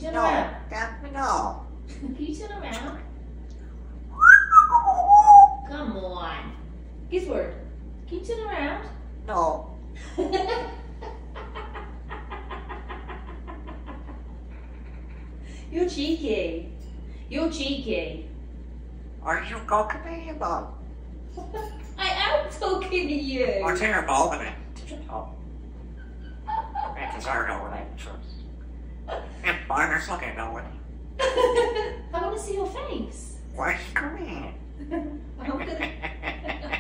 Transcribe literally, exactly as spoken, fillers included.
turn No, around? that, no. Can you turn around? Come on. Gizmo, can you turn around? No. You're cheeky. You're cheeky. Are you talking to me about? I am talking to you. I'm terrible at it. Oh. That is our no relations. And minors looking no one. I want to see your face. Where's Green? I'm gonna...